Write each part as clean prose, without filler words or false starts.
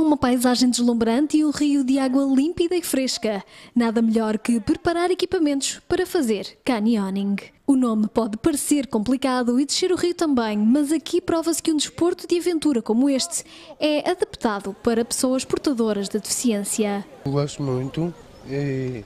uma paisagem deslumbrante e um rio de água límpida e fresca. Nada melhor que preparar equipamentos para fazer canyoning. O nome pode parecer complicado e descer o rio também, mas aqui prova-se que um desporto de aventura como este é adaptado para pessoas portadoras de deficiência. Eu gosto muito e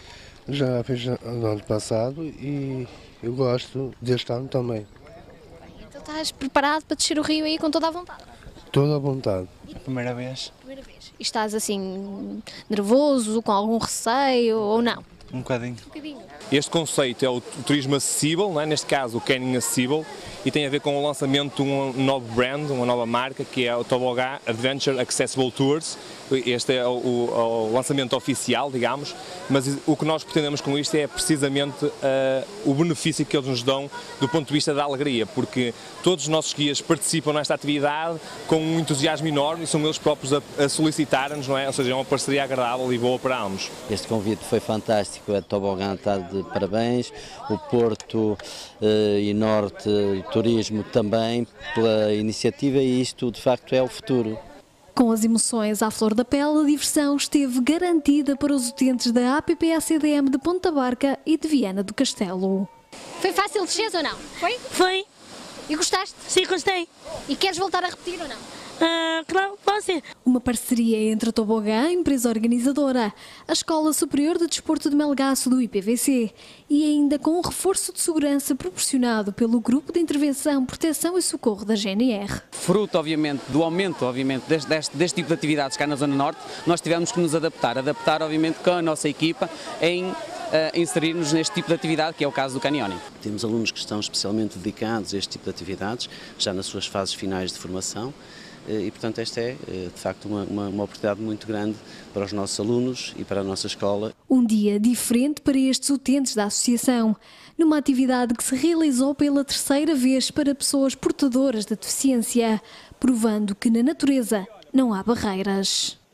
já fiz no ano passado e eu gosto deste ano também. Então estás preparado para descer o rio aí com toda a vontade? Toda à vontade. Primeira vez? Primeira vez. E estás assim nervoso, com algum receio ou não? Um bocadinho. Este conceito é o turismo acessível, não é? Neste caso o Canyon Acessível, e tem a ver com o lançamento de um novo brand, uma nova marca, que é o Tobogã Adventure Accessible Tours. Este é o lançamento oficial, digamos, mas o que nós pretendemos com isto é precisamente o benefício que eles nos dão do ponto de vista da alegria, porque todos os nossos guias participam nesta atividade com um entusiasmo enorme e são eles próprios a solicitar-nos, não é? Ou seja, é uma parceria agradável e boa para ambos. Este convite foi fantástico, a Tobogã está de parabéns, o Porto e Norte Turismo também pela iniciativa, e isto de facto é o futuro. Com as emoções à flor da pele, a diversão esteve garantida para os utentes da APP-ACDM de Ponta Barca e de Viana do Castelo. Foi fácil descer ou não? Foi? Foi. E gostaste? Sim, gostei. E queres voltar a repetir ou não? Claro, pode ser. Uma parceria entre a Tobogã, empresa organizadora, a Escola Superior de Desporto de Melgaço do IPVC e ainda com um reforço de segurança proporcionado pelo Grupo de Intervenção, Proteção e Socorro da GNR. Fruto, obviamente, do aumento deste tipo de atividades cá na Zona Norte, nós tivemos que nos adaptar, obviamente, com a nossa equipa em inserir-nos neste tipo de atividade, que é o caso do canyoning. Temos alunos que estão especialmente dedicados a este tipo de atividades, já nas suas fases finais de formação, e portanto esta é de facto uma oportunidade muito grande para os nossos alunos e para a nossa escola. Um dia diferente para estes utentes da associação, numa atividade que se realizou pela terceira vez para pessoas portadoras de deficiência, provando que na natureza não há barreiras.